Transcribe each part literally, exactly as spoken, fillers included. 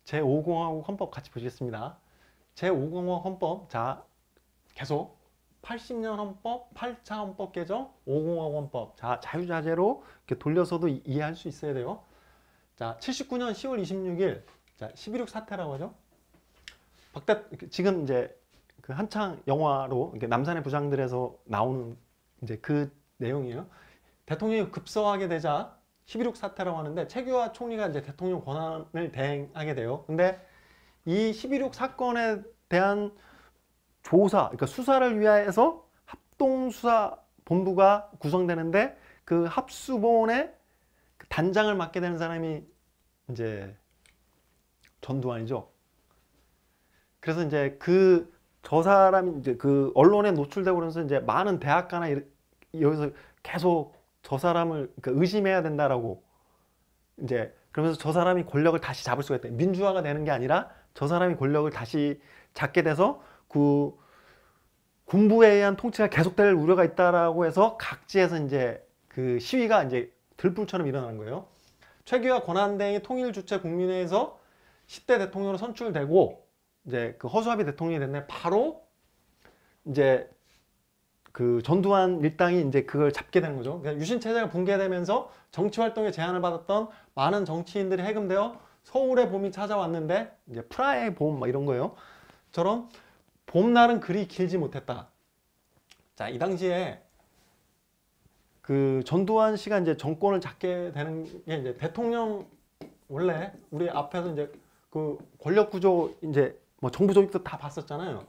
제오 공화국 헌법 같이 보시겠습니다. 제오 공화국 헌법, 자 계속 팔십 년 헌법, 팔 차 헌법 개정, 오 공화국 헌법. 자, 자유자재로 이렇게 돌려서도 이, 이해할 수 있어야 돼요. 자, 칠십구 년 시월 이십육일, 자, 십일육 사태라고 하죠. 박대, 지금 이제 그 한창 영화로 남산의 부장들에서 나오는 이제 그 내용이에요. 대통령이 급서하게 되자 십일육 사태라고 하는데, 최규하 총리가 이제 대통령 권한을 대행하게 돼요. 근데 이 십일육 사건에 대한 조사, 그러니까 수사를 위해서 합동수사본부가 구성되는데, 그 합수본의 단장을 맡게 되는 사람이 이제 전두환이죠. 그래서 이제 그 저 사람이 이제 그 언론에 노출되고 그러면서 이제 많은 대학가나 여기서 계속 저 사람을 그러니까 의심해야 된다라고, 이제 그러면서 저 사람이 권력을 다시 잡을 수가 있다. 민주화가 되는 게 아니라 저 사람이 권력을 다시 잡게 돼서 그 군부에 의한 통치가 계속될 우려가 있다라고 해서 각지에서 이제 그 시위가 이제 들불처럼 일어나는 거예요. 최규하 권한대행이 통일 주체 국민회에서 십 대 대통령으로 선출되고, 이제 그 허수아비 대통령이 됐네. 바로 이제 그 전두환 일당이 이제 그걸 잡게 되는 거죠. 그러니까 유신 체제가 붕괴되면서 정치 활동에 제한을 받았던 많은 정치인들이 해금되어 서울의 봄이 찾아왔는데, 이제 프라하의 봄 막 이런 거예요. 저런 봄날은 그리 길지 못했다. 자, 이 당시에 그 전두환 씨가 이제 정권을 잡게 되는 게, 이제 대통령, 원래 우리 앞에서 이제 그 권력 구조 이제 뭐 정부 조직도 다 봤었잖아요.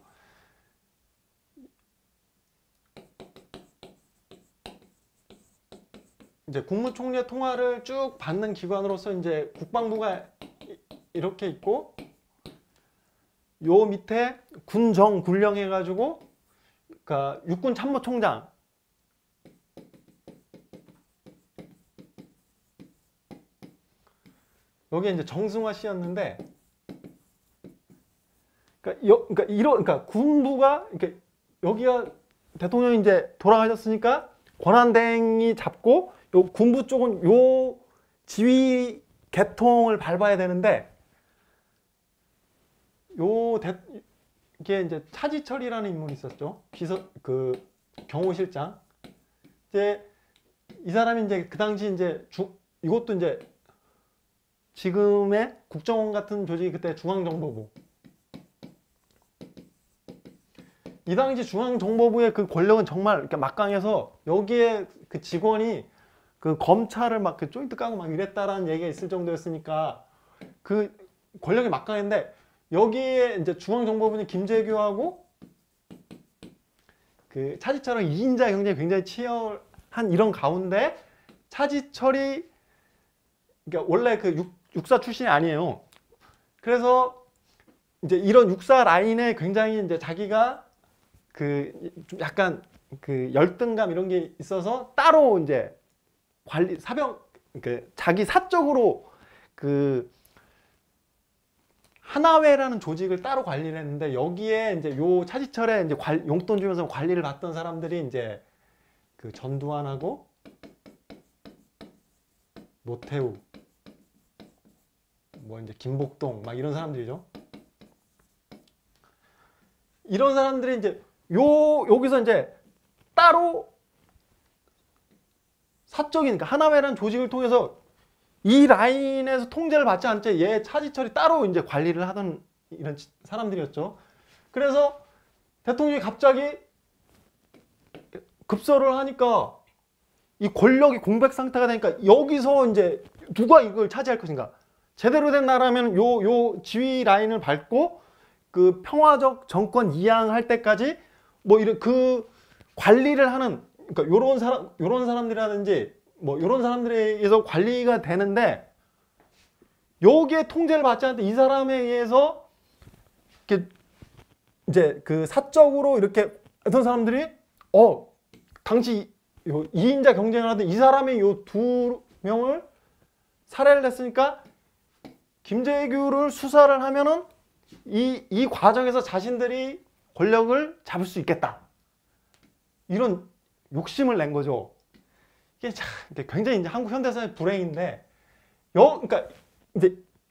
이제 국무총리의 통화를 쭉 받는 기관으로서 이제 국방부가 이렇게 있고, 요 밑에 군정 군령 해가지고, 그러니까 육군 참모총장, 여기 이제 정승화 씨였는데, 그러니까, 여, 그러니까 이런, 그러니까 군부가, 그러니까 여기가 대통령이 이제 돌아가셨으니까 권한대행이 잡고, 요 군부 쪽은 요 지휘 계통을 밟아야 되는데, 요 대, 이게 이제 차지철이라는 인물이 있었죠. 비서 그 경호실장. 이제 이 사람이 이제 그 당시 이제 주, 이것도 이제 지금의 국정원 같은 조직이 그때 중앙정보부. 이 당시 중앙정보부의 그 권력은 정말 이렇게 막강해서, 여기에 그 직원이 그 검찰을 막 그 조인트 까고 막 이랬다라는 얘기가 있을 정도였으니까 그 권력이 막강했는데, 여기에 이제 중앙정보부는 김재규하고 그 차지철은 이 인자 경쟁이 굉장히 치열한 이런 가운데, 차지철이 그러니까 원래 그 육, 육사 출신이 아니에요. 그래서 이제 이런 육사 라인에 굉장히 이제 자기가 그 약간 그 열등감 이런 게 있어서 따로 이제 관리 사병 그 자기 사적으로 그 하나회라는 조직을 따로 관리를 했는데, 여기에 이제 요 차지철에 이제 관, 용돈 주면서 관리를 받던 사람들이 이제 그 전두환하고 노태우, 뭐 이제 김복동 막 이런 사람들이죠. 이런 사람들이 이제 요 여기서 이제 따로 사적인, 그러니까 하나회라는 조직을 통해서 이 라인에서 통제를 받지 않자 얘 차지철이 따로 이제 관리를 하던 이런 사람들이었죠. 그래서 대통령이 갑자기 급서를 하니까 이 권력이 공백 상태가 되니까, 여기서 이제 누가 이걸 차지할 것인가. 제대로 된 나라면 요, 요 지휘 라인을 밟고 그 평화적 정권 이양할 때까지 뭐 이런 그 관리를 하는, 그러니까 요런 사람, 요런 사람들이라든지 뭐 이런 사람들에 의해서 관리가 되는데, 여기에 통제를 받지 않는데 이 사람에 의해서 이렇게 이제 그 사적으로 이렇게 어떤 사람들이 어 당시 요 이 인자 경쟁을 하던 이 사람의 요 두 명을 살해를 했으니까 김재규를 수사를 하면은 이, 이 과정에서 자신들이 권력을 잡을 수 있겠다, 이런 욕심을 낸 거죠. 이게 참 굉장히 이제 한국 현대사의 불행인데, 여, 그러니까 이제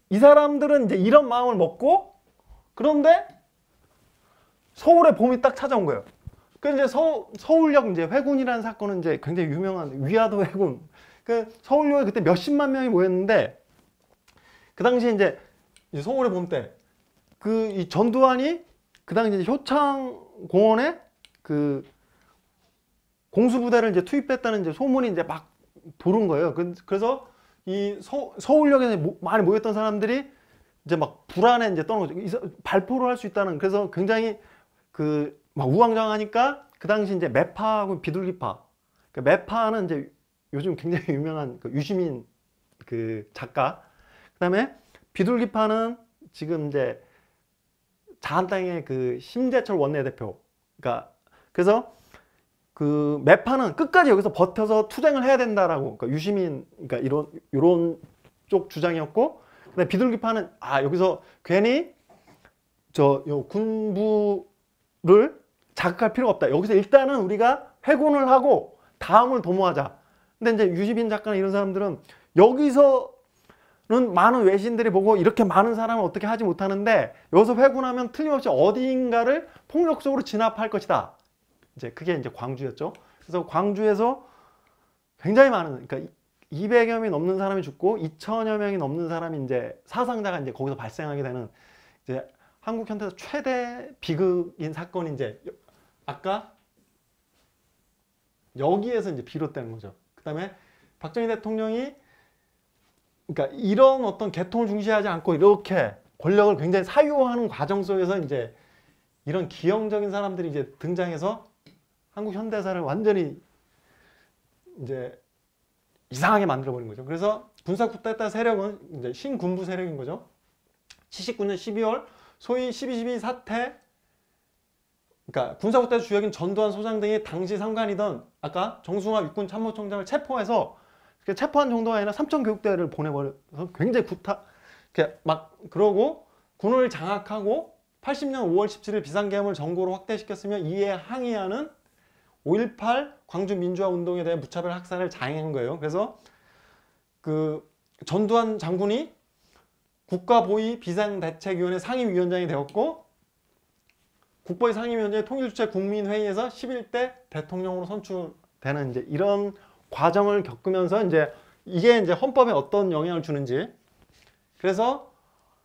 이 사람들은 이제 이런 마음을 먹고, 그런데 서울에 봄이 딱 찾아온 거예요. 그 이제 서, 서울역 이제 회군이라는 사건은 이제 굉장히 유명한 위화도 회군. 그 서울역에 그때 몇십만 명이 모였는데, 그 당시에 이제 서울의 봄 때 그 이 전두환이 그 당시 이제 효창 공원에 그 공수부대를 이제 투입했다는 이제 소문이 이제 막 도는 거예요. 그래서 이 서, 서울역에 모, 많이 모였던 사람들이 이제 막 불안에 이제 떠는 거죠. 발포를 할 수 있다는. 그래서 굉장히 그 막 우왕좌왕하니까 그 당시 이제 매파하고 비둘기파. 그 매파는 이제 요즘 굉장히 유명한 그 유시민 그 작가. 그다음에 비둘기파는 지금 이제 자한당의 그 심재철 원내대표. 그러니까 그래서 그 매파는 끝까지 여기서 버텨서 투쟁을 해야 된다라고. 그러니까 유시민 그러니까 이런 이런 쪽 주장이었고, 근데 비둘기파는 아 여기서 괜히 저 요 군부를 자극할 필요가 없다. 여기서 일단은 우리가 회군을 하고 다음을 도모하자. 근데 이제 유시민 작가나 이런 사람들은 여기서는 많은 외신들이 보고 이렇게 많은 사람을 어떻게 하지 못하는데 여기서 회군하면 틀림없이 어디인가를 폭력적으로 진압할 것이다. 이제 그게 이제 광주였죠. 그래서 광주에서 굉장히 많은, 그러니까 이백여 명이 넘는 사람이 죽고 이천여 명이 넘는 사람이 이제 사상자가 이제 거기서 발생하게 되는 이제 한국 현대에서 최대 비극인 사건이 이제 아까 여기에서 이제 비롯되는 거죠. 그 다음에 박정희 대통령이 그러니까 이런 어떤 계통을 중시하지 않고 이렇게 권력을 굉장히 사유하는 과정 속에서 이제 이런 기형적인 사람들이 이제 등장해서 한국 현대사를 완전히 이제 이상하게 만들어버린 거죠. 그래서 군사쿠데타 세력은 이제 신군부 세력인 거죠. 칠십구 년 십이월 소위 십이 십이 사태, 그러니까 군사쿠데타 주역인 전두환 소장 등이 당시 상관이던 아까 정승화 육군 참모총장을 체포해서 체포한 정도가 아니라 삼천교육대를 보내버려서 굉장히 구타, 이렇게 막 그러고 군을 장악하고 팔십 년 오월 십칠일 비상계엄을 전고로 확대시켰으며 이에 항의하는 오일팔 광주 민주화 운동에 대한 무차별 학살을 자행한 거예요. 그래서 그 전두환 장군이 국가보위 비상대책위원회 상임위원장이 되었고 국보위 상임위원장의 통일주체 국민회의에서 십일 대 대통령으로 선출되는 이제 이런 과정을 겪으면서 이제 이게 이제 헌법에 어떤 영향을 주는지. 그래서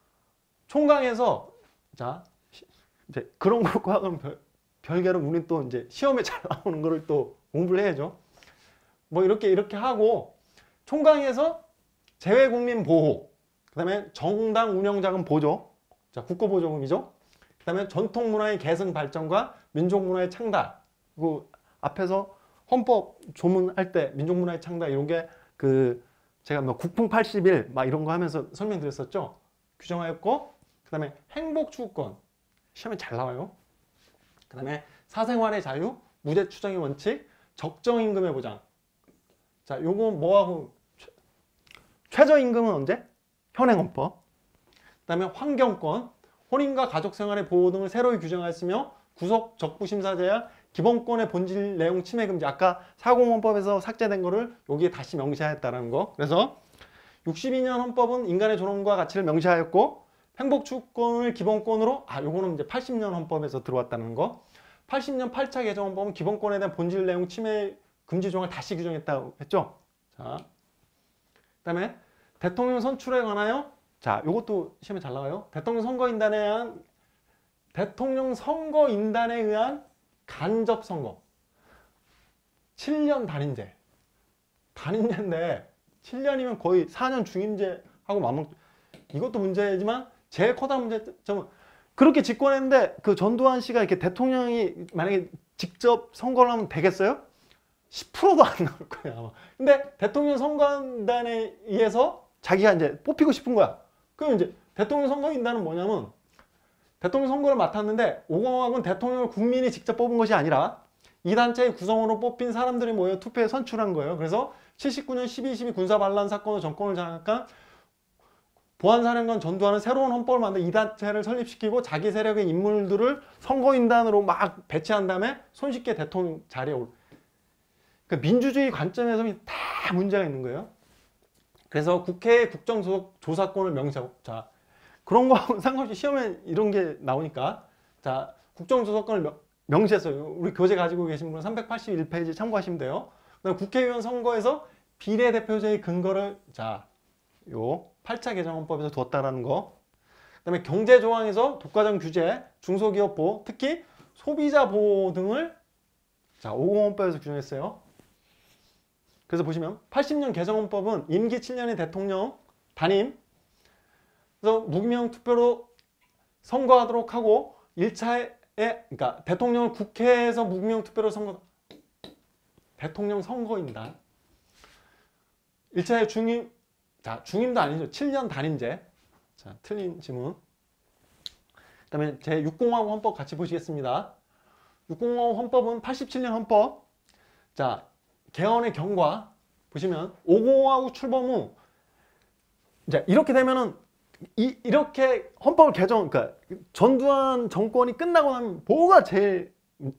총강에서 자 이제 그런 것과는 별, 별개로 우리는 또 이제 시험에 잘 나오는 거를 또 공부를 해야죠. 뭐 이렇게 이렇게 하고 총강에서 재외국민 보호, 그 다음에 정당 운영자금 보조, 자 국고보조금이죠. 그 다음에 전통문화의 계승 발전과 민족문화의 창달. 그리고 앞에서 헌법 조문할 때 민족문화의 창달 이런 게 그 제가 뭐 국풍 팔십 일 막 이런 거 하면서 설명드렸었죠. 규정하였고, 그 다음에 행복추구권 시험에 잘 나와요. 그 다음에 사생활의 자유, 무죄 추정의 원칙, 적정임금의 보장. 자, 요거 뭐하고 최, 최저임금은 언제? 현행헌법. 그 다음에 환경권, 혼인과 가족생활의 보호 등을 새로이 규정하였으며 구속 적부심사 제약, 기본권의 본질 내용 침해 금지. 아까 사공헌법에서 삭제된 거를 여기에 다시 명시하였다는 거. 그래서 육십이 년 헌법은 인간의 존엄과 가치를 명시하였고 행복추구권을 기본권으로, 아 요거는 이제 팔십 년 헌법에서 들어왔다는 거. 팔십 년 팔 차 개정 헌법은 기본권에 대한 본질 내용 침해 금지 조항을 다시 규정했다고 했죠. 자, 그다음에 대통령 선출에 관하여, 자 요것도 시험에 잘 나와요. 대통령 선거인단에 의한 대통령 선거인단에 의한 간접 선거. 칠 년 단임제. 단임제인데 칠 년이면 거의 사 년 중임제하고 맞먹. 이것도 문제지만 제일 커다란 문제점은 그렇게 집권했는데 그 전두환 씨가 이렇게 대통령이 만약에 직접 선거를 하면 되겠어요? 십 퍼센트도 안 나올 거야 아마. 근데 대통령 선거인단에 의해서 자기가 이제 뽑히고 싶은 거야. 그럼 이제 대통령 선거인단은 뭐냐면 대통령 선거를 맡았는데 오공화국은 대통령을 국민이 직접 뽑은 것이 아니라 이 단체의 구성으로 뽑힌 사람들이 모여 투표에 선출한 거예요. 그래서 칠십구 년 십이 십이 군사반란 사건으로 정권을 장악한 보안사령관 전두환은 새로운 헌법을 만들어 이 단체를 설립시키고 자기 세력의 인물들을 선거인단으로 막 배치한 다음에 손쉽게 대통령 자리에 올. 그러니까 민주주의 관점에서 다 문제가 있는 거예요. 그래서 국회의 국정조사권을 명시하고, 자, 그런 거하고 상관없이 시험에 이런 게 나오니까, 자, 국정조사권을 명, 명시했어요. 우리 교재 가지고 계신 분은 삼백팔십일 페이지 참고하시면 돼요. 그다음 국회의원 선거에서 비례대표제의 근거를, 자, 요 팔 차 개정헌법에서 두었다라는 거. 그다음에 경제조항에서 독과점 규제, 중소기업 보호, 특히 소비자 보호 등을, 자, 오십 헌법에서 규정했어요. 그래서 보시면 팔십 년 개정헌법은 임기 칠 년의 대통령 단임, 그래서 무기명 투표로 선거하도록 하고 일 차에, 그러니까 대통령을 국회에서 무기명 투표로 선거, 대통령 선거입니다. 일 차에 중임, 자, 중임도 아니죠. 칠 년 단임제. 자, 틀린 지문. 그 다음에 제육공화국 헌법 같이 보시겠습니다. 육공화국 헌법은 팔십칠 년 헌법. 자, 개헌의 경과 보시면 오공화국 출범 후, 이제 이렇게 되면은 이, 이렇게 헌법을 개정, 그러니까 전두환 정권이 끝나고 나면 뭐가 제일,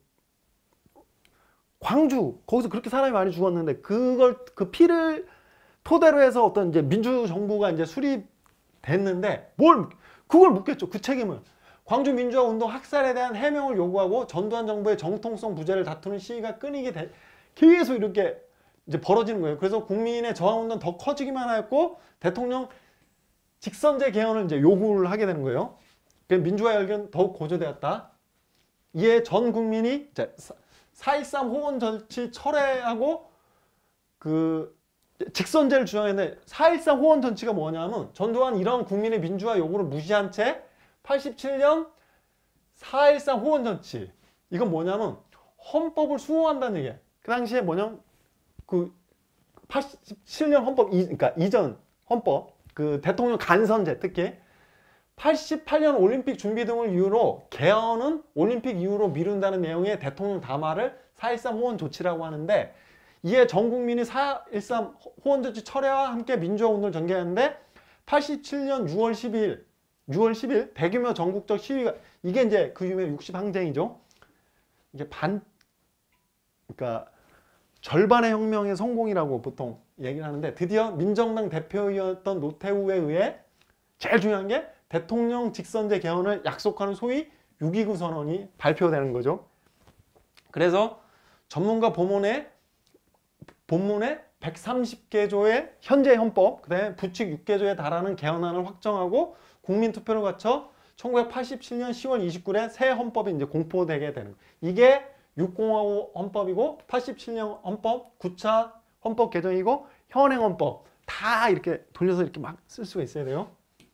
광주 거기서 그렇게 사람이 많이 죽었는데 그걸 그 피를 토대로 해서 어떤 이제 민주 정부가 이제 수립됐는데 뭘 그걸 묻겠죠. 그 책임을. 광주 민주화 운동 학살에 대한 해명을 요구하고 전두환 정부의 정통성 부재를 다투는 시위가 끊이게 돼, 계속 이렇게 이제 벌어지는 거예요. 그래서 국민의 저항 운동 더 커지기만 하였고 대통령 직선제 개헌을 이제 요구를 하게 되는 거예요. 그래서 민주화 열기는 더욱 고조되었다. 이에 전 국민이 이제 사 일삼 호원 정치 철회하고 그 직선제를 주장했는데 사 일삼 호원 정치가 뭐냐면 전두환 이런 국민의 민주화 요구를 무시한 채 팔십칠 년 사 일삼 호원 정치, 이건 뭐냐면 헌법을 수호한다는 얘기예요. 그 당시에 뭐냐면 그 팔십칠 년 헌법 이, 그러니까 이전 헌법 그 대통령 간선제, 특히 팔십팔 년 올림픽 준비 등을 이유로 개헌은 올림픽 이후로 미룬다는 내용의 대통령 담화를 사 일삼 호원 조치라고 하는데, 이에 전 국민이 사 일삼 호원 조치 철회와 함께 민주화 운동을 전개하는데 팔십칠 년 유월 십일 유월 십일 대규모 전국적 시위가, 이게 이제 그 유명 육십 항쟁이죠. 이게 반, 그러니까 절반의 혁명의 성공이라고 보통 얘기를 하는데, 드디어 민정당 대표였던 노태우에 의해 제일 중요한 게 대통령 직선제 개헌을 약속하는 소위 육 이구 선언이 발표되는 거죠. 그래서 전문가 본문에 본문에 백삼십 개 조의 현재 헌법, 그다음에 부칙 육 개 조에 달하는 개헌안을 확정하고 국민 투표를 거쳐 천구백팔십칠 년 시월 이십구일에 새 헌법이 이제 공포되게 되는 거예요. 이게 육공화국 헌법이고 팔십칠 년 헌법, 구 차 헌법 개정이고 현행 헌법, 다 이렇게 돌려서 이렇게 막 쓸 수가 있어야 돼요.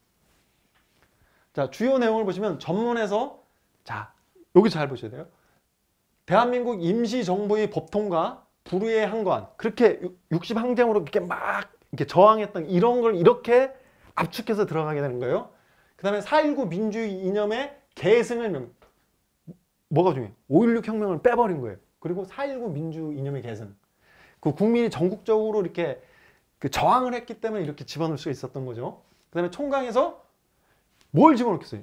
자, 주요 내용을 보시면 전문에서, 자, 여기 잘 보셔야 돼요. 대한민국 임시정부의 법통과 불의의 항관, 그렇게 육십 항쟁으로 이렇게 막 이렇게 저항했던 이런 걸 이렇게 압축해서 들어가게 되는 거예요. 그 다음에 사 일구 민주주의 이념의 계승을 명, 뭐가 중요해요? 오 일육 혁명을 빼버린 거예요. 그리고 사 일구 민주 이념의 계승. 그 국민이 전국적으로 이렇게 그 저항을 했기 때문에 이렇게 집어넣을 수 있었던 거죠. 그 다음에 총강에서 뭘 집어넣겠어요?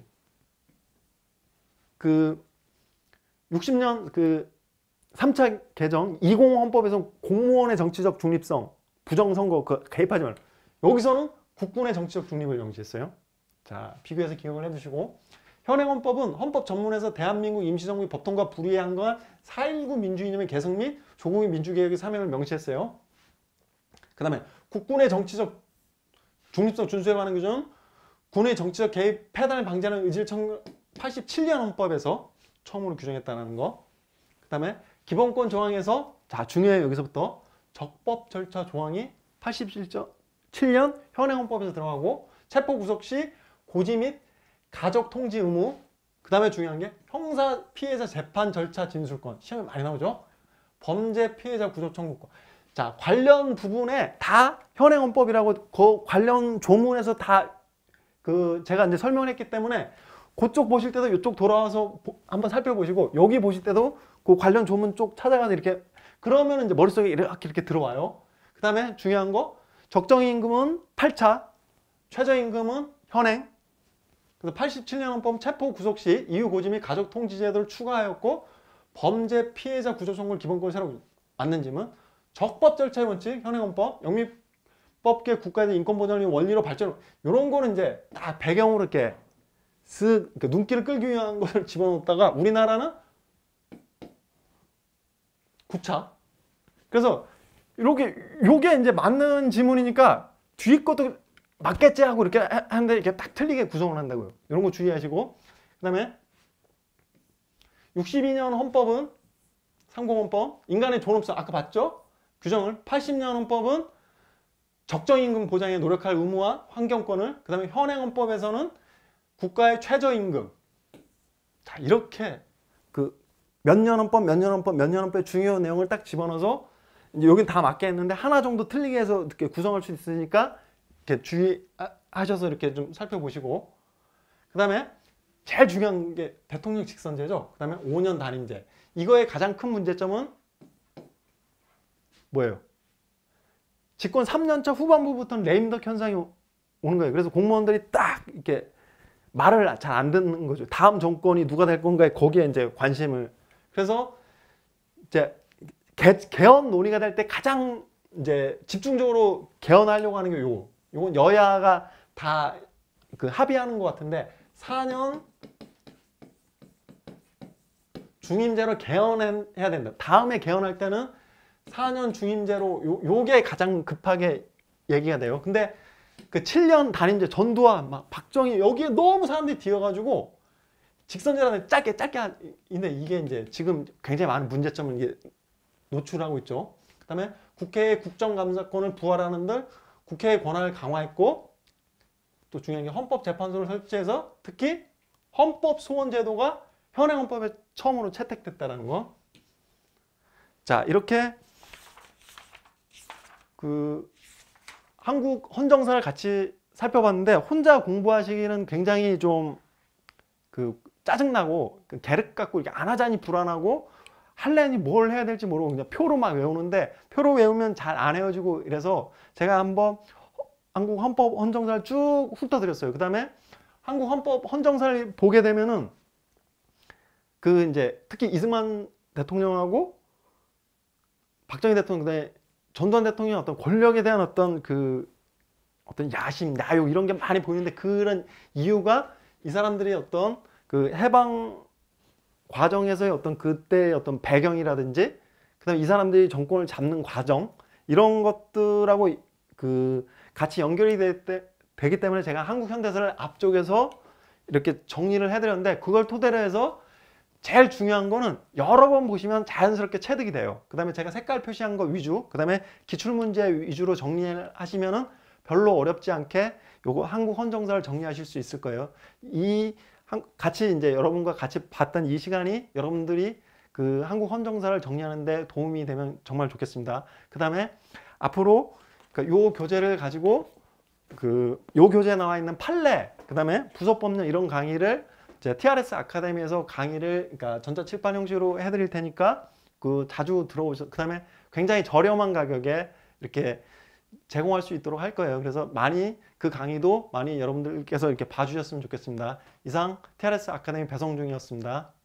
그 육십 년 그 삼 차 개정 이십 헌법에서 공무원의 정치적 중립성, 부정선거 그 개입하지 말라. 여기서는 국군의 정치적 중립을 명시했어요. 자, 비교해서 기억을 해두시고, 현행 헌법은 헌법 전문에서 대한민국 임시정부의 법통과 불의의 항관 사 일구 민주이념의 개성 및 조국의 민주개혁의 사명을 명시했어요. 그 다음에 국군의 정치적 중립성 준수에 관한 규정은 군의 정치적 개입 폐단을 방지하는 의지를 천구백팔십칠 년 헌법에서 처음으로 규정했다는 거. 그 다음에 기본권 조항에서, 자, 중요해요. 여기서부터 적법 절차 조항이 팔십칠 년 현행 헌법에서 들어가고, 체포 구속 시 고지 및 가족 통지 의무, 그 다음에 중요한 게 형사 피해자 재판 절차 진술권, 시험에 많이 나오죠. 범죄 피해자 구조 청구권. 자, 관련 부분에 다 현행 헌법이라고 그 관련 조문에서 다 그 제가 이제 설명을 했기 때문에 그쪽 보실 때도 이쪽 돌아와서 한번 살펴보시고, 여기 보실 때도 그 관련 조문 쪽 찾아가서 이렇게, 그러면 이제 머릿속에 이렇게 이렇게 들어와요. 그 다음에 중요한 거, 적정임금은 팔 차, 최저임금은 현행. 그래서 팔십칠 년 헌법 체포 구속 시 이후 고지 및 가족 통지 제도를 추가하였고, 범죄 피해자 구조 청구를 기본권으로 새로 만든 점은 적법 절차의 원칙, 현행 헌법, 영미 헌법계 국가의 인권보장의 원리로 발전, 이런 거는 이제 다 배경으로 이렇게 쓱 이렇게 눈길을 끌기 위한 것을 집어넣었다가 우리나라는 구차. 그래서 이렇게 요게 이제 맞는 지문이니까 뒤 것도 맞겠지 하고 이렇게 하는데 이렇게 딱 틀리게 구성을 한다고요. 이런 거 주의하시고, 그다음에 육십이 년 헌법은 상공헌법, 인간의 존엄성 아까 봤죠? 규정을. 팔십 년 헌법은 적정임금 보장에 노력할 의무와 환경권을, 그 다음에 현행헌법에서는 국가의 최저임금. 자, 이렇게 그 몇 년 헌법, 몇 년 헌법, 몇 년 헌법의 중요한 내용을 딱 집어넣어서 이제 여긴 다 맞게 했는데 하나 정도 틀리게 해서 이렇게 구성할 수 있으니까 이렇게 주의하셔서 이렇게 좀 살펴보시고, 그 다음에 제일 중요한 게 대통령 직선제죠. 그 다음에 오 년 단임제. 이거의 가장 큰 문제점은 뭐예요? 집권 삼 년 차 후반부부터는 레임덕 현상이 오는 거예요. 그래서 공무원들이 딱 이렇게 말을 잘 안 듣는 거죠. 다음 정권이 누가 될 건가에 거기에 이제 관심을. 그래서 이제 개, 개헌 논의가 될 때 가장 이제 집중적으로 개헌하려고 하는 게 요거. 요건 여야가 다 그 합의하는 것 같은데 사 년 중임제로 개헌해야 된다. 다음에 개헌할 때는 사 년 중임제로 요, 요게 가장 급하게 얘기가 돼요. 근데 그 칠 년 단임제 전두환 막 박정희 여기에 너무 사람들이 뒤어가지고 직선제라는 짧게 짧게 하는데 이게 이제 지금 굉장히 많은 문제점을 이게 노출하고 있죠. 그다음에 국회의 국정감사권을 부활하는 등 국회의 권한을 강화했고, 또 중요한 게 헌법재판소를 설치해서 특히 헌법 소원제도가 현행 헌법에 처음으로 채택됐다는 거. 자, 이렇게 그 한국 헌정사를 같이 살펴봤는데 혼자 공부하시기는 굉장히 좀 그 짜증나고 그 계륵 갖고 이렇게 안 하자니 불안하고 할래니 뭘 해야 될지 모르고 그냥 표로 막 외우는데 표로 외우면 잘 안 외워지고 이래서 제가 한번 한국 헌법 헌정사를 쭉 훑어드렸어요. 그 다음에 한국 헌법 헌정사를 보게 되면은 그 이제 특히 이승만 대통령하고 박정희 대통령, 그다음에 전두환 대통령의 어떤 권력에 대한 어떤 그 어떤 야심, 야욕 이런 게 많이 보이는데 그런 이유가 이 사람들이 어떤 그 해방 과정에서의 어떤 그때의 어떤 배경이라든지 그다음에 이 사람들이 정권을 잡는 과정 이런 것들하고 그 같이 연결이 되, 되기 때문에 제가 한국 현대사를 앞쪽에서 이렇게 정리를 해드렸는데 그걸 토대로 해서 제일 중요한 거는 여러 번 보시면 자연스럽게 체득이 돼요. 그 다음에 제가 색깔 표시한 거 위주, 그 다음에 기출문제 위주로 정리하시면은 별로 어렵지 않게 요거 한국 헌정사를 정리하실 수 있을 거예요. 이 같이 이제 여러분과 같이 봤던 이 시간이 여러분들이 그 한국 헌정사를 정리하는데 도움이 되면 정말 좋겠습니다. 그 다음에 앞으로 요 교재를 가지고 그 요 교재에 나와 있는 판례, 그 다음에 부서법령 이런 강의를 이제 티알에스 아카데미에서 강의를 그러니까 전자칠판 형식으로 해드릴 테니까 그 자주 들어오셔. 그 다음에 굉장히 저렴한 가격에 이렇게 제공할 수 있도록 할 거예요. 그래서 많이 그 강의도 많이 여러분들께서 이렇게 봐주셨으면 좋겠습니다. 이상 티알에스 아카데미 배성중이었습니다.